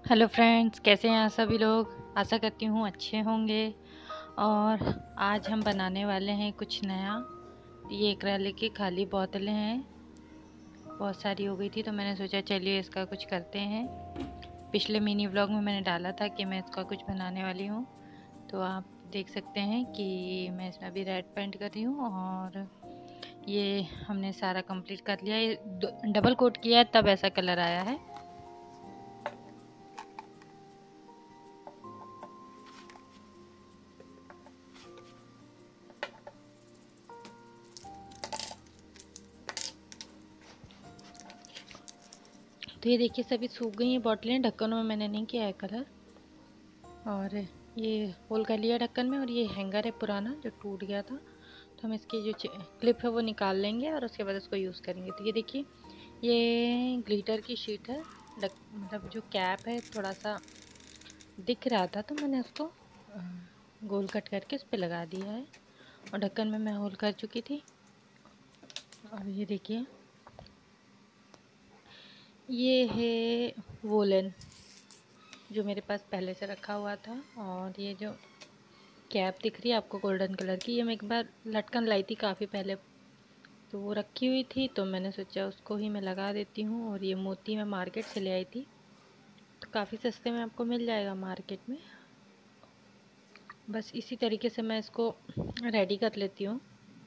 Hello friends, कैसे हैं आप सभी लोग। आशा करती हूँ अच्छे होंगे। और आज हम बनाने वाले हैं कुछ नया। ये एक्रेलिक की खाली बोतलें हैं, बहुत सारी हो गई थी तो मैंने सोचा चलिए इसका कुछ करते हैं। पिछले मिनी व्लॉग में मैंने डाला था कि मैं इसका कुछ बनाने वाली हूँ, तो आप देख सकते हैं कि मैं इसमें अभी रेड पेंट कर रही हूँ। और ये हमने सारा कंप्लीट कर लिया, ये डबल कोट किया है तब ऐसा कलर आया है। तो ये देखिए सभी सूख गई हैं बोतलें, ढक्कनों में मैंने नहीं किया है कलर। और ये होल कर लिया ढक्कन में। और ये हैंगर है पुराना जो टूट गया था, तो हम इसकी जो क्लिप है वो निकाल लेंगे और उसके बाद उसको यूज़ करेंगे। तो ये देखिए ये ग्लिटर की शीट है। मतलब जो कैप है थोड़ा सा दिख रहा था तो मैंने उसको गोल कट करके उस पर लगा दिया है। और ढक्कन में मैं होल कर चुकी थी। और ये देखिए ये है वोलन जो मेरे पास पहले से रखा हुआ था। और ये जो कैप दिख रही है आपको गोल्डन कलर की, ये मैं एक बार लटकन लाई थी काफ़ी पहले, तो वो रखी हुई थी तो मैंने सोचा उसको ही मैं लगा देती हूँ। और ये मोती मैं मार्केट से ले आई थी, तो काफ़ी सस्ते में आपको मिल जाएगा मार्केट में। बस इसी तरीके से मैं इसको रेडी कर लेती हूँ।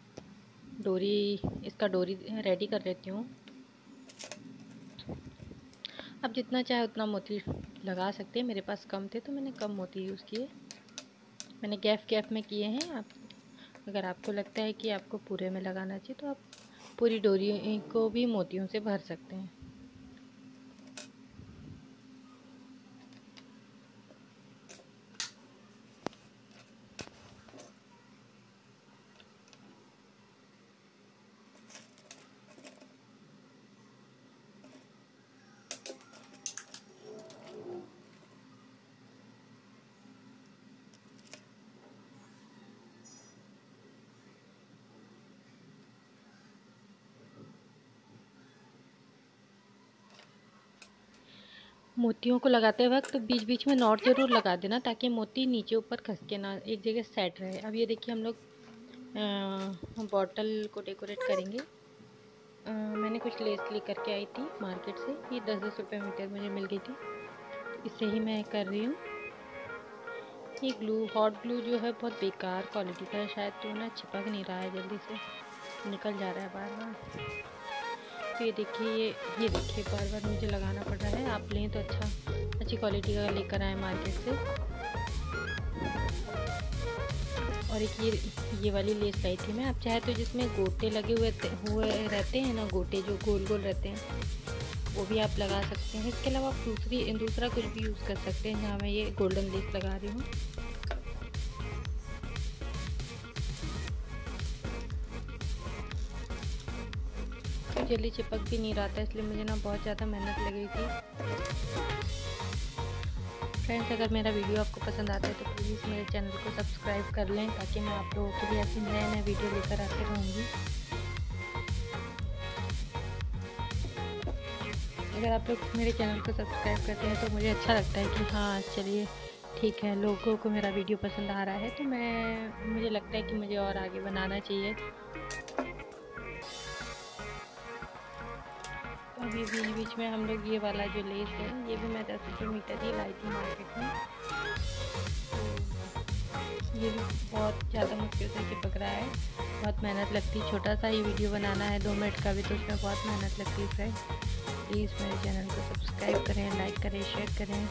इसका डोरी रेडी कर लेती हूँ। अब जितना चाहे उतना मोती लगा सकते हैं, मेरे पास कम थे तो मैंने कम मोती यूज़ किए। मैंने गैप गैप में किए हैं। आप अगर आपको लगता है कि आपको पूरे में लगाना चाहिए तो आप पूरी डोरी को भी मोतियों से भर सकते हैं। मोतियों को लगाते वक्त बीच बीच में नॉट ज़रूर लगा देना ताकि मोती नीचे ऊपर खसके ना, एक जगह सेट रहे। अब ये देखिए हम लोग बॉटल को डेकोरेट करेंगे। मैंने कुछ लेस लेकर के आई थी मार्केट से, ये 10-10 रुपये मीटर मुझे मिल गई थी, इससे ही मैं कर रही हूँ। ये हॉट ग्लू जो है बहुत बेकार क्वालिटी का है शायद, तो ना चिपक नहीं रहा है, जल्दी से निकल जा रहा है बार बार। तो ये देखिए बार बार मुझे लगाना पड़ रहा है। आप लें तो अच्छी क्वालिटी का लेकर आए मार्केट से। और एक ये वाली लेस लाई थी मैं। आप चाहे तो जिसमें गोटे लगे हुए रहते हैं ना, गोटे जो गोल गोल रहते हैं, वो भी आप लगा सकते हैं। इसके अलावा आप दूसरा कुछ भी यूज़ कर सकते हैं। जहाँ मैं ये गोल्डन लेस लगा रही हूँ। तो जल्दी चिपक भी नहीं रहा था, इसलिए मुझे ना बहुत ज़्यादा मेहनत लगी थी। फ्रेंड्स, अगर मेरा वीडियो आपको पसंद आता है तो प्लीज़ मेरे चैनल को सब्सक्राइब कर लें, ताकि मैं आप लोगों के लिए ऐसे नए वीडियो लेकर आते रहूँगी। अगर आप लोग मेरे चैनल को सब्सक्राइब करते हैं तो मुझे अच्छा लगता है कि हाँ चलिए ठीक है, लोगों को मेरा वीडियो पसंद आ रहा है, तो मुझे लगता है कि मुझे और आगे बनाना चाहिए। अभी बीच बीच में हम लोग ये वाला जो लेस है, ये भी मैं 10 रुपये मीटर ही लाई थी मार्केट में। ये भी बहुत ज़्यादा मुश्किल से चिपक रहा है, बहुत मेहनत लगती है। छोटा सा ही वीडियो बनाना है 2 मिनट का भी, तो उसमें बहुत मेहनत लगती है। फ्रेंड, प्लीज़ मेरे चैनल को सब्सक्राइब करें, लाइक करें, शेयर करें।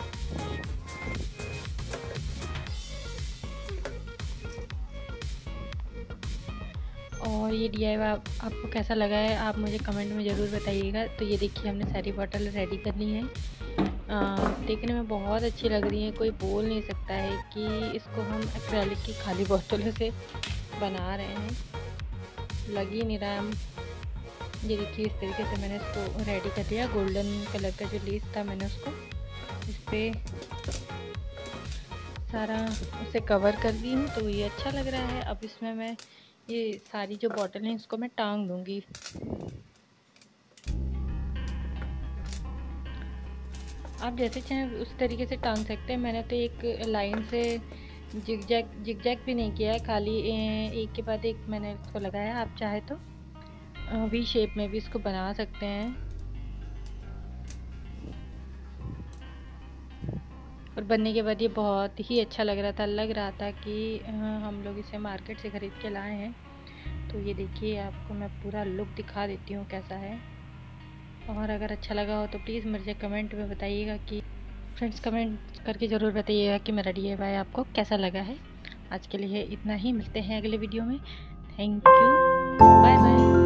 और ये DIY आपको कैसा लगा है आप मुझे कमेंट में ज़रूर बताइएगा। तो ये देखिए हमने सारी बॉटल रेडी कर ली हैं। देखने में बहुत अच्छी लग रही हैं, कोई बोल नहीं सकता है कि इसको हम एक्रेलिक की खाली बोतलों से बना रहे हैं, लग ही नहीं रहा। हम ये देखिए इस तरीके से मैंने इसको रेडी कर लिया। गोल्डन कलर का जो लेस था मैंने उसको इस पर सारा उसे कवर कर दी हूँ, तो ये अच्छा लग रहा है। अब इसमें मैं ये सारी जो बॉटल हैं इसको मैं टांग दूँगी। आप जैसे चाहें उस तरीके से टांग सकते हैं। मैंने तो एक लाइन से जिगजैग भी नहीं किया है, खाली एक के बाद एक मैंने इसको लगाया। आप चाहे तो वी शेप में भी इसको बना सकते हैं। और बनने के बाद ये बहुत ही अच्छा लग रहा था कि हम लोग इसे मार्केट से ख़रीद के लाए हैं। तो ये देखिए, आपको मैं पूरा लुक दिखा देती हूँ कैसा है। और अगर अच्छा लगा हो तो प्लीज़ मुझे कमेंट में बताइएगा कि फ्रेंड्स, कमेंट करके ज़रूर बताइएगा कि मेरा DIY आपको कैसा लगा है। आज के लिए इतना ही, मिलते हैं अगले वीडियो में। Thank you, bye bye.